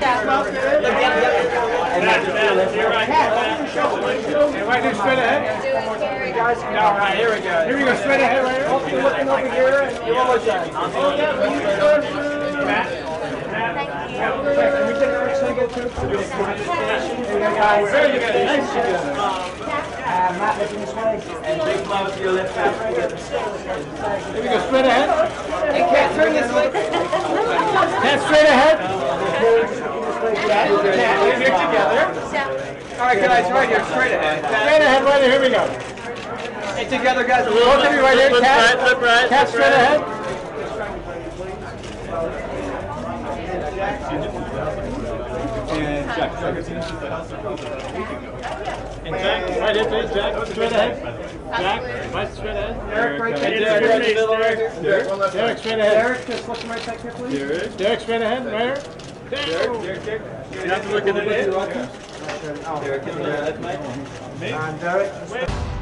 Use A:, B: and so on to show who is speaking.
A: straight ahead. All right, here we go. Here we go, straight ahead, right here. Looking over here. You one more time. Can we take a quick single too? Very good. Nice to do. Matt, looking this way. And big flow to your left hand. Here we go, straight ahead. And Cat, turn this way. Cat, straight ahead. Cat, here together. All right, guys, right here, straight ahead. Straight ahead, right here. Here we go. Hey, together, guys. Both of you right here. Cat, flip right. Cat, straight ahead. And Jack. And Jack, right here, please. Jack, straight ahead. Jack, right straight ahead. Derek, right there. Derek, straight ahead. Derek, just look right back here, please. Derek, straight ahead, right here. Derek. You have to look at the head. Derek, that's Mike. And Derek.